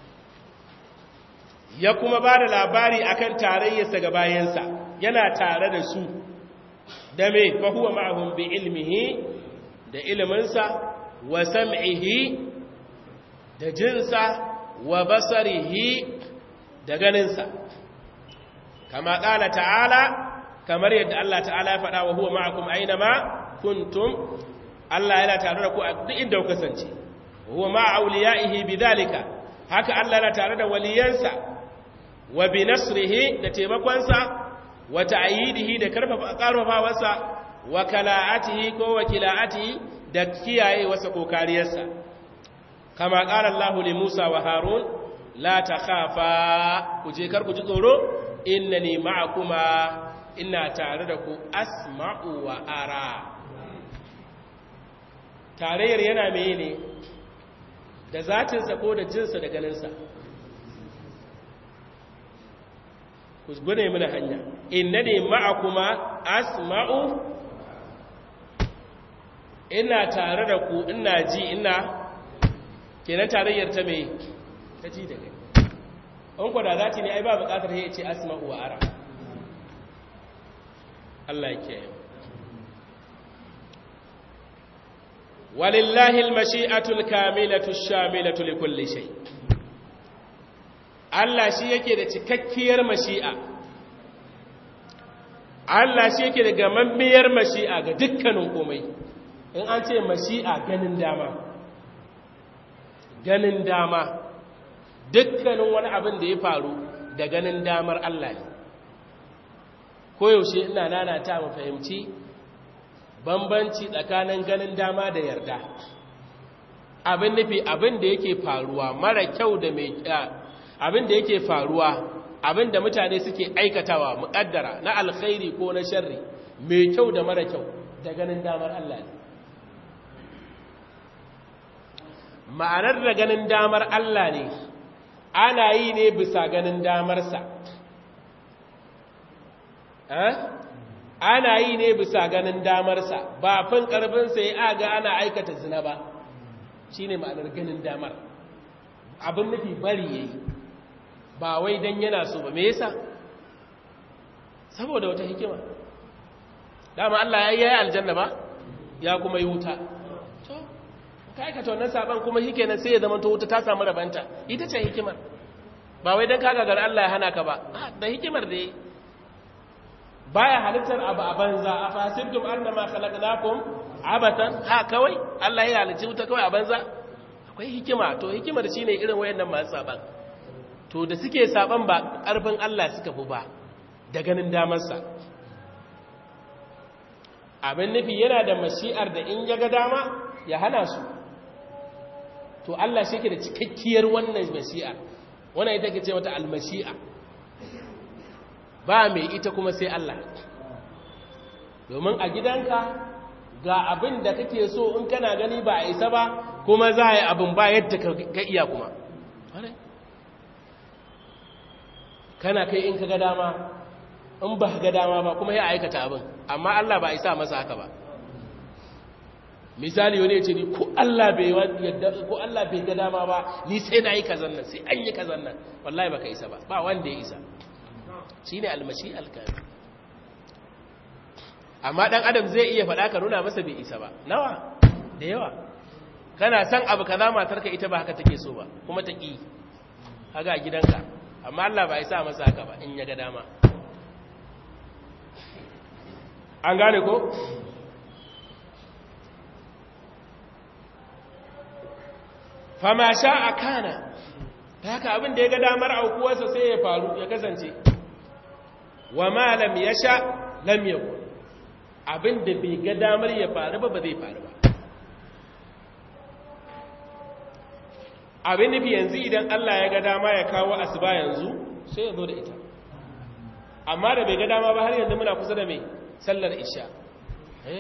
ya kuma ba da labari akan tarayyarsa ga bayansa yana tare da su da me fa huwa ma'ahum bi ilmihi da iliminsa wa sam'ihi da jinsa wa basarihi da ganinsa kama ƙala ta'ala kamar yadda Allah ta'ala ya faɗa wa huwa ma'akum aina ma kuntum Allah yana tare da ku a duk inda ku kasance huwa ma'a awliyaihi bidhalika haka Allah yana tare da waliyansa wa bi nasrihi da taimakonsa wa ta'yidihi da karfafa karfafawarsa wa kala'atihi ko wakila'atihi da kiyaye wasa ko kariyarsa kama qala Allah li Musa wa Harun la takhafa kuje kar ku ji tsoro innani ma'akuma ina tare da ku asma'u wa ara tarayyar yana meye ne da zatinsa ko da jinsa da ganinsa ku gune mana hanya innani ma'akuma asma'u ina tare da ku ina ji ina kenan tarayyar ta me ta ji da gani an kwada zati ne ai ba bukatar ya ce asma'u wa ara Allah ya kiyaye walillahi almashi'atu alkamilatu ash-shamilatu likulli shay Allah shi yake da cikakkiyar mashi'a Allah shi yake da gamammiyar mashi'a ga dukkanin komai in an ce mashi'a ganin dama ganin dama dukkanin wani abin da ya faru da ganin damar Allah ne koyaushe ina nanata mu fahimci bambanci tsakanin ganin dama da yarda abin nufi abin da yake faruwa mara kyau da mai abin da yake faruwa abin da mutane suke aikatawa muƙaddara na alkhairi ko na sharri mai kyau da mara kyau da ganin damar Allah ne ma'anar da ganin damar Allah ne ana yi ne bisa ganin damarsa ana yi ne bisa ganin damarsa ba fin ƙarfinsa ya aga ana aikata zina ba shi ne ma'anar ganin damar abin nufi bari ya yi ba wai don yana so ba me yasa saboda wata hikima dama Allah ya yi aljanna ba ya kuma yi wuta ka aikata wannan saban kuma shi kenan sai ya zama to wuta ta samu rabanta ita ce hikimar ba wai don kaga gar Allah ya hana ka ba da hikimar da yi baya halittar abu a banza a fasibtum annama khalaqnakum abatan ha kawai Allah ya halicci wuta kawai a banza akwai hikima to hikimar shine irin wayannan masu saban to da suke saban ba karfin Allah suka fi ba da ganin damarsa abin nufi yana da mashi'ar da in ya ga dama ya hana su to Allah shi ke da cikakkiyar wannan mashi'a wannan ita ke ce wata almashi'a ba mai ita kuma sai Allah domin a gidanka ga abin da kake so in kana gani ba a isa ba kuma za a yi abin ba yadda ka iya kuma kana kai in ka ga dama in ba ga dama ba kuma ya aikata abin amma Allah ba a isa masa haka ba misali wani ya ce ni ko Allah bai yadda ko Allah bai ga dama ba ni sai na yi kazan nan sai an yi kazan nan wallahi baka isa ba ba wanda ya isa shine almashi alkami amma dan adam zai iya faɗa ka nuna masa bai isa ba nawa da yawa kana san abu kaza matarka ita ba haka take so ba kuma ta ki kaga a gidanka amma Allah ba isa masa haka ba in ya ga dama an gane ko fama sha'a kana ta haka abin da ya ga damar aukuwarsa sai ya faru ya kasance wa ma lam yasha lam yakun abin da bai ga damar ya faru ba ba zai faru ba abin nufi yanzu idan Allah ya ga dama ya kawo asuba yanzu sai ya zo da ita amma da bai ga dama ba har yanzu muna kusa da mai sallar isha eh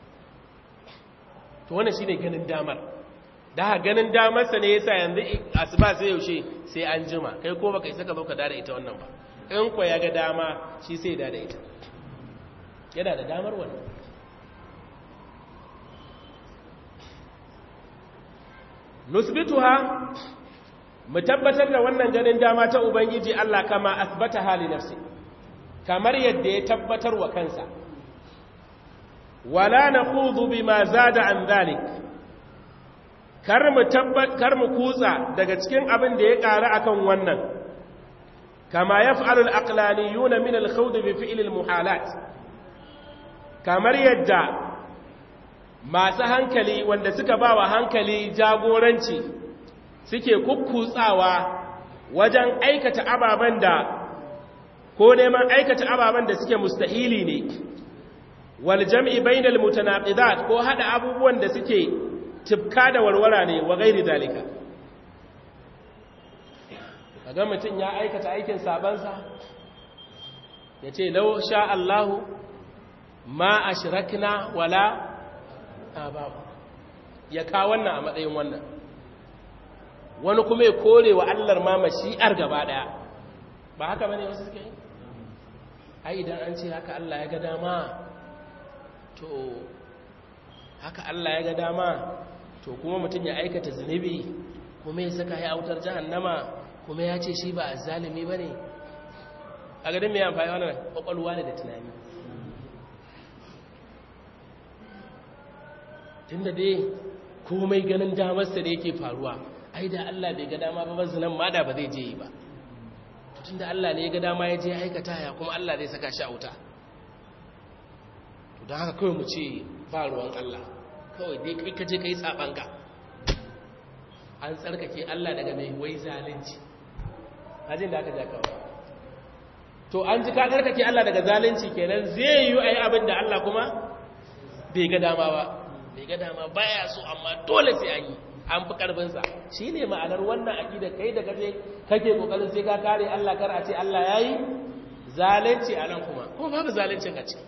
to wannan shine ganin damar da ganin damarsa ne yasa yanzu asuba sai yaushe sai an jima kai ko baka isa ka zo ka da ita wannan ba in ko ya ga dama shi sai da da ita yana da damar wannan nusbituha mu tabbatar da wannan ganin dama ta ubangiji Allah kama asbata hali nafsi kamar yadda ya tabbatar wa kansa wala naqudu bima zada an dhalik kar mu tabbat kar mu kutsa daga cikin abin da ya ƙara akan wannan kama yaf'alu al-aqlaniyuna min al-khawd bi fi'l al-muhalat kamar yadda masu hankali wanda suka bawa hankali jagoranci suke kukkutsawa wajen aikata ababen da ko neman aikata ababen da suke mustahili ne wal jam'i bainal mutanaqidat ko hada abubuwan da suke tifka da warwara ne wa gairi dalika kaga mutun ya aikata aikin sabansa yace law sha Allahu ma ashrakna wala ababu ya ka wannan a matsayin wannan wani kuma ya kore wa Allah ma mashi'ar gaba daya ba haka bane wasu suke yi ai idan an ce haka Allah ya ga dama to haka Allah ya ga dama to kuma mutum ya aikata zunubi kuma ya saka ya autar jahannama kuma ya ce shi ba azzalimi bane a gadin me amfani wannan kwakwalwa ne da tunani tunda dai komai ganin damarsa da yake faruwa ai da Allah bai ga dama ba bazinan ma da ba zai je yi ba tunda Allah ne ya ga dama ya je aikata ya kuma Allah zai saka shi a wuta to don haka kawai mu ce ba ruwan Allah kawai dai kai kaje kai sabanka an tsarkake Allah daga mai wai zalunci hajin da aka ja kawai to an ji ka tsarkake Allah daga zalunci kenan zai yi ayi abin da Allah kuma bai ga dama ba bai ga dama baya so amma dole sai an yi an fi karfinsa shi ne ma'anar wannan aƙida kai da kaje kake ƙoƙarin sai ka kare Allah kar a ce Allah ya yi zalunci a nan kuma kuma babu zaluncin a ciki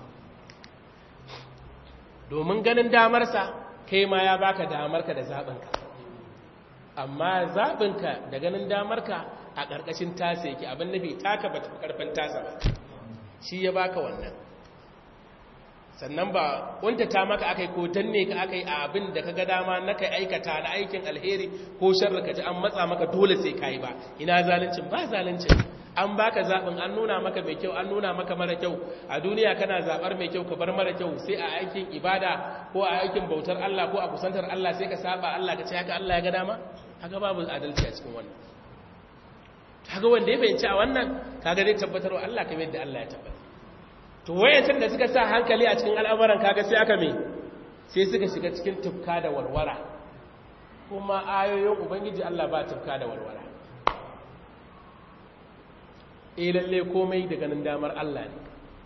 domin ganin damarsa kai ma ya baka damarka da zaɓinka amma zaɓinka da ganin damarka a ƙarƙashin tasa yake abin nufi taka ba tafi ƙarfin tasa ba shi ya baka wannan sannan ba wanda ta maka akai ko danne ka akai a abin da kaga dama na kai aikata na aikin alheri ko sharri ka ji an matsa maka dole sai kai ba ina zaluncin ba zaluncin an baka zabin an nuna maka mai kyau an nuna maka mara kyau a duniya kana zabar mai kyau ka bar mara kyau sai a aikin ibada ko a aikin bautar Allah ko a kusantar Allah sai ka saba Allah ka ce haka Allah ya ga dama haka babu adalci a cikin wannan kaga wanda ya bayyana a wannan kaga zai tabbatar wa Allah kamar yadda Allah ya tabbata to wayancan da suka sa hankali a cikin al'amuran kaga sai aka me sai suka shiga cikin tufka da warwara kuma ayoyin ubangiji Allah ba tufka da warwara eh lalle komai da ganin damar Allah ne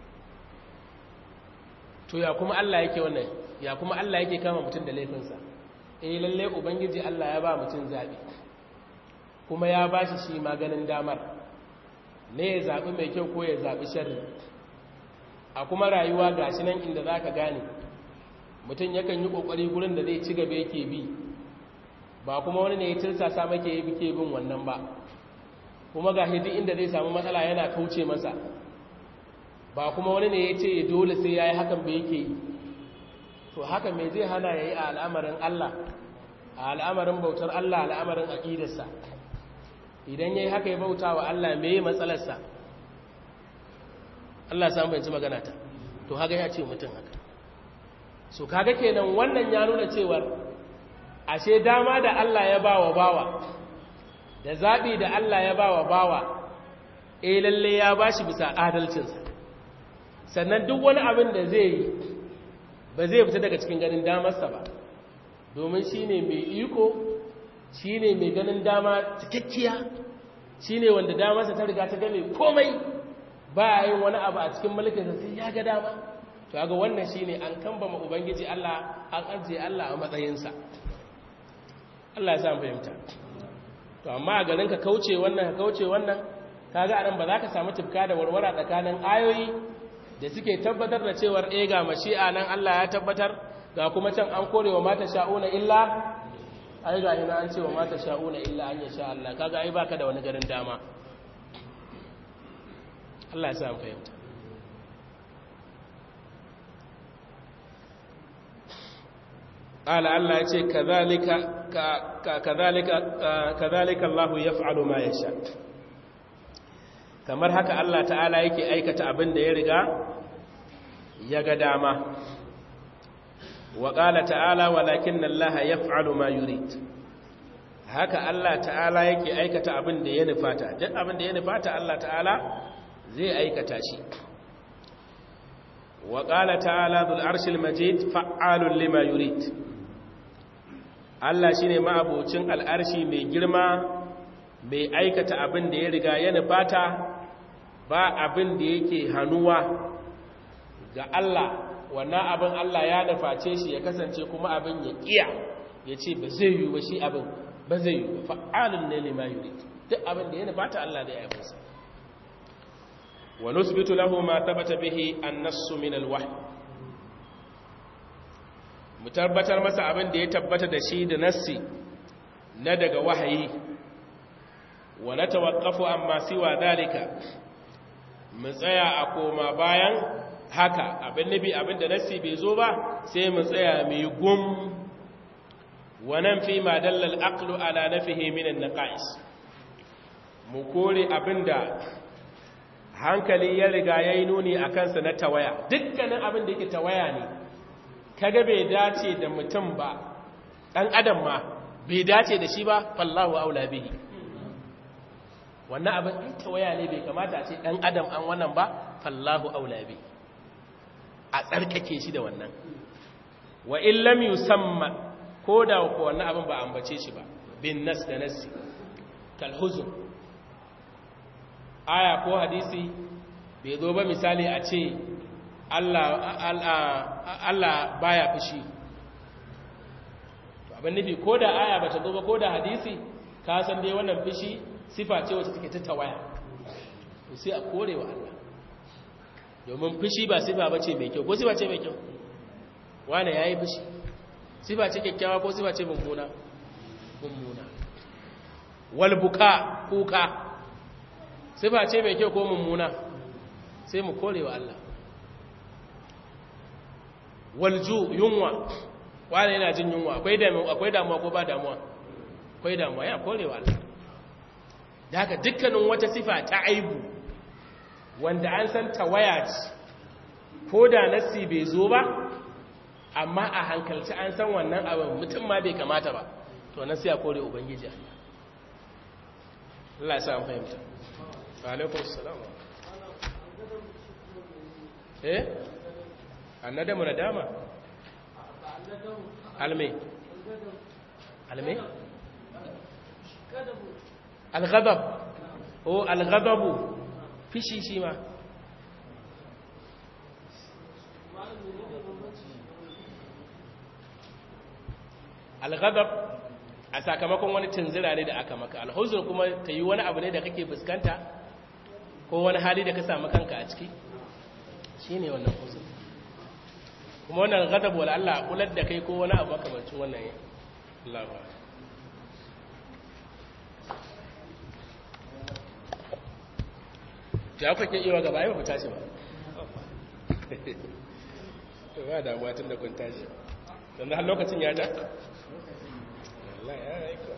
to ya kuma Allah yake wannan ya kuma Allah yake kama mutum da laifinsa eh lalle ubangiji Allah ya ba mutum zabi kuma ya bashi shi maganin damar ne ya zabi mai kyau ko ya zabi sharri a kuma rayuwa ga shi nan inda za ka gane mutum yakan yi ƙoƙari gurin da zai ci gaba yake bi ba kuma wani ne ya tirsasa make yi bike bin wannan ba kuma ga hidi inda zai samu matsala yana kauce masa ba kuma wani ne ya ce dole sai ya yi hakan ba yake yi to haka mai zai hana ya yi a al'amarin Allah a al'amarin bautar Allah al'amarin aƙidarsa idan ya yi haka ya bauta wa Allah mai matsalarsa Allah samu yanzu magana ta to haga ya ce mutum haka so kaga kenan wannan ya nuna cewar ashe dama da Allah ya bawa bawa da zabi da Allah ya bawa bawa eh lalle ya bashi bisa adalcinsa sannan duk wani abin da zai yi ba zai fita daga cikin ganin damarsa ba domin shine mai iko shine mai ganin dama cikakkiya shine wanda damarsa ta riga ta game komai ba yin wani abu a cikin mulkinsa sai ya ga dama to ga wannan shine an kambama ubangiji Allah an ajiye Allah a matsayinsa Allah ya sa mu fahimta to amma a garin ka kauce wannan ka kauce wannan kaga anan ba za ka samu tufka da warwara tsakanin ayoyi da suke tabbatar da cewar eh ga mashi'a nan Allah ya tabbatar ga kuma can an kore wa mata sha'una illa ai ga ina an ce wa mata sha'una illa an yasha Allah kaga ai baka da wani garin dama Allah ya sa mu fahimta qala Allah ya ce kadhalika kadhalika kadhalika Allah yaf'alu ma yasha kamar haka Allah ta'ala yake aikata abin da ya riga ya ga dama wa qala ta'ala walakinna Allah yaf'alu ma yurid haka Allah ta'ala yake aikata abin da ya nufata duk abin da ya nufata Allah ta'ala zai aikata shi wa qala ta'ala dhul arshil majid fa'alun lima yurid Allah shine ma'abocin al'arshi mai girma mai aikata abin da ya riga ya nufata ba abin da yake hannuwa ga Allah wannan abin Allah ya nuface shi ya kasance kuma abin ya kiya ya ce ba zai yi ba shi abin ba zai yi ba fa'alun ne lima yurid duk abin da ya nufata Allah da ya yi masa wa nusbitu lahu ma thabata bihi an-nass min al-wahy mu tabbatar masa abin da ya tabbata da shi da nassi na daga wahayi wa natawaqqafu amma siwa dalika mu tsaya a koma bayan haka abin nabi abin da nassi bai zo ba sai mu tsaya mai gum wa nan fi ma dalla al-aqlu ala nafihi min an-naqais mu kore abinda hankali ya riga yayi nuni akan sa na tawaya dukkanin abin da yake tawaya ne kaga bai dace da mutum ba dan adam ma bai dace da shi ba fallahu aula bihi wannan abin in tawaya ne bai kamata a ce dan adam an wannan ba fallahu aula bihi a tsarkake shi da wannan wa in lam yusamma ko da ko wannan abin ba ambace shi ba bin nas da nasi kal huzn aya ko hadisi bai zo ba misali a ce Allah Allah baya fushi to abin nufi ko da aya bata zo ba ko da hadisi ka san dai wannan fushi sifa ce wacce take ta tawaya to sai a korewa Allah domin fushi ba sifa bace mai kyau ko sifa ce mai kyau wani yayi fushi sifa ce kyakkyawa ko sifa ce mummuna mummuna wal buka kuka sifa ce mai kyau ko mummuna sai mu korewa Allah walju yunwa wani yana jin yunwa akwai damuwa akwai damuwa ko ba damuwa akwai damuwa ya korewa Allah da haka dukkanin wata sifa ta aibu wanda an san tawaya ce ko da nasi bai zo ba amma a hankalci an san wannan abin mutum ma bai kamata ba to nan sai a kore ubangiji Allah Allah ya sa an fahimta wa alaikum assalam eh annadamu nadama alme alme alghadab o alghadabu fishi shi ma alghadab a sakamakon wani tunzira ne da aka maka alhuzur kuma ta yi wani abu ne da kake fuskanta ko wani hali da ka samu kanka a ciki shi ne wannan huzur kuma wannan ghadab wala Allah kular da kai ko wani abu makamancin wannan ya Allah ba ta kuke iya gaba yi ba tashi ba to ba damuwa tun da kun tashi sannan har lokacin ya ja Allah ya aika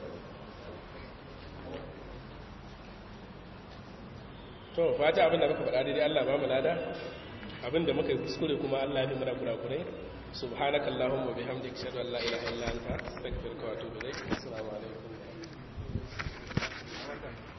to fata abinda muka faɗa daidai Allah ba mu lada abinda muka yi kuskure kuma Allah ya fi mana kurakurai subhanakallahumma bihamdika ashhadu an la ilaha illa anta astaghfiruka wa atubu ilaik assalamu alaikum